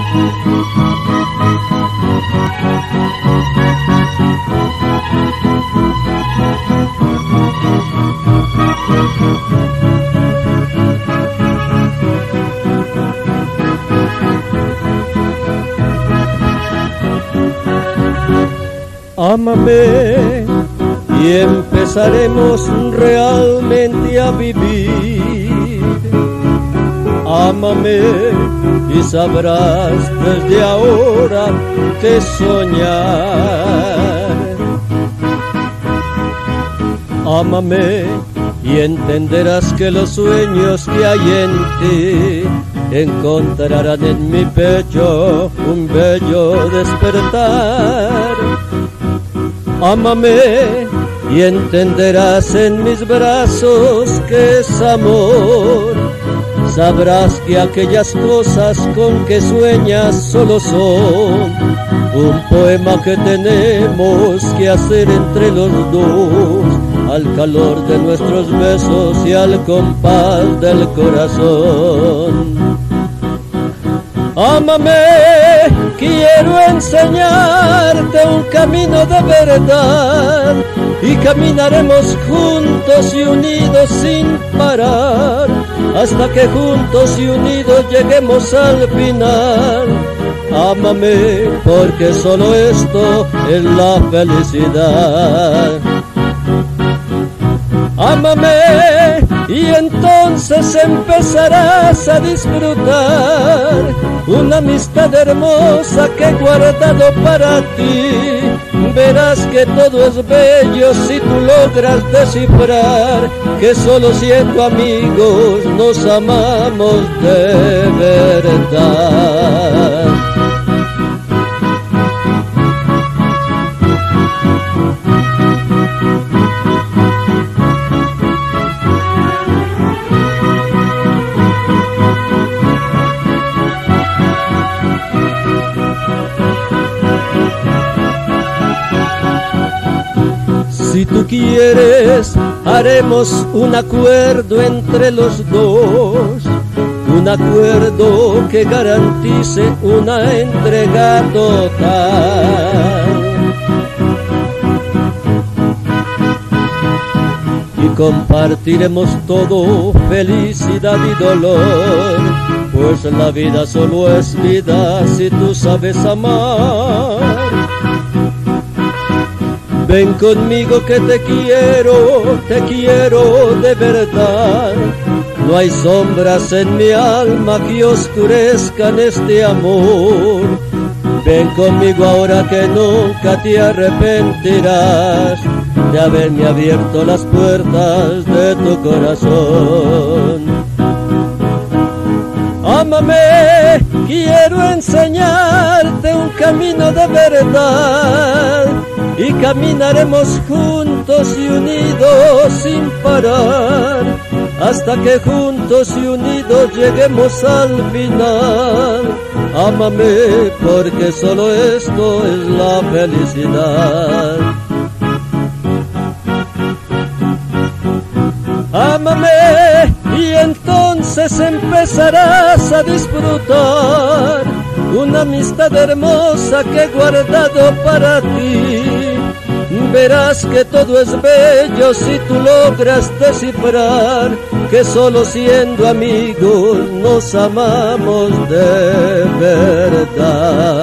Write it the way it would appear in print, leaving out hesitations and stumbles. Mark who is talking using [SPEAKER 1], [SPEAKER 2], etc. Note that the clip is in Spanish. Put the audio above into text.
[SPEAKER 1] Ámame y empezaremos realmente a vivir. Ámame y sabrás desde ahora que soñar. Ámame y entenderás que los sueños que hay en ti encontrarán en mi pecho un bello despertar. Ámame y entenderás en mis brazos que es amor. Sabrás que aquellas cosas con que sueñas solo son un poema que tenemos que hacer entre los dos, al calor de nuestros besos y al compás del corazón. Ámame, quiero enseñarte un camino de verdad y caminaremos juntos y unidos sin parar, hasta que juntos y unidos lleguemos al final. Ámame, porque solo esto es la felicidad. Ámame y entonces empezarás a disfrutar una amistad hermosa que he guardado para ti. Verás que todo es bello si tú logras descifrar que solo siendo amigos nos amamos de verdad. Si tú quieres, haremos un acuerdo entre los dos, un acuerdo que garantice una entrega total. Y compartiremos todo, felicidad y dolor, pues la vida solo es vida si tú sabes amar. Ven conmigo que te quiero de verdad. No hay sombras en mi alma que oscurezcan este amor. Ven conmigo ahora que nunca te arrepentirás de haberme abierto las puertas de tu corazón. Ámame, quiero enseñarte un camino de verdad y caminaremos juntos y unidos sin parar, hasta que juntos y unidos lleguemos al final. Ámame, porque solo esto es la felicidad. Ámame y entonces empezarás a disfrutar una amistad hermosa que he guardado para ti. Verás que todo es bello si tú logras descifrar que solo siendo amigos nos amamos de verdad.